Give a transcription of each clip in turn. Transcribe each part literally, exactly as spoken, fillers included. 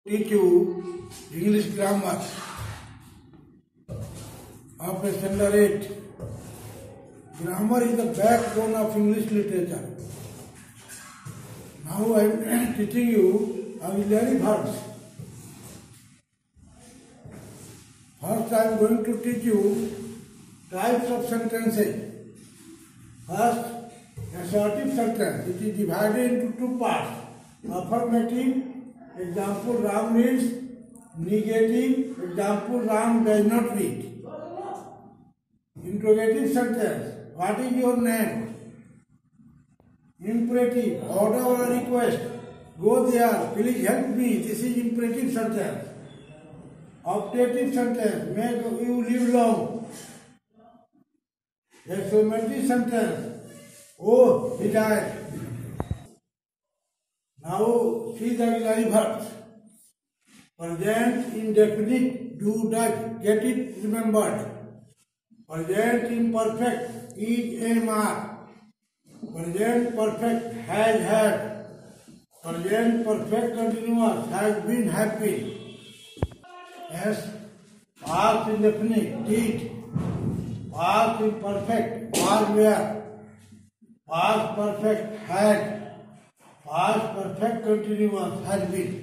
Teach you English grammar of a standard eight. Grammar is the backbone of English literature. Now I am teaching you auxiliary verbs. First I am going to teach you types of sentences. First, assertive sentence. It is divided into two parts. Affirmative. Example, Ram reads. Negative. Example, Ram does not read. Interrogative sentence. What is your name? Imperative. Order or request. Go there. Please help me. This is imperative sentence. Optative sentence. Make you live long. Exclamative sentence. Oh, he died. Now see the auxiliary verbs. Present indefinite, do, does, get it remembered. Present imperfect, is, am, are. Present perfect, has, had. Present perfect continuous, has been, have been. Yes, past indefinite, did. Past imperfect, was, were. Past perfect, had. Past perfect continuous, has been.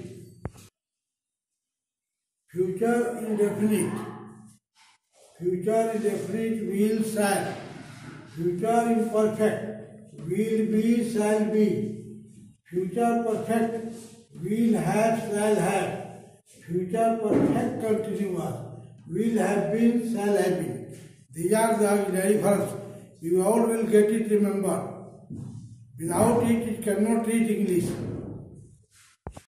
Future indefinite. Future indefinite, will, shall. Future imperfect, will be, shall be. Future perfect, will have, shall have. Future perfect continuous, will have been, shall have been. These are the auxiliary verbs. You all will get it, remember. Without it, it cannot read English.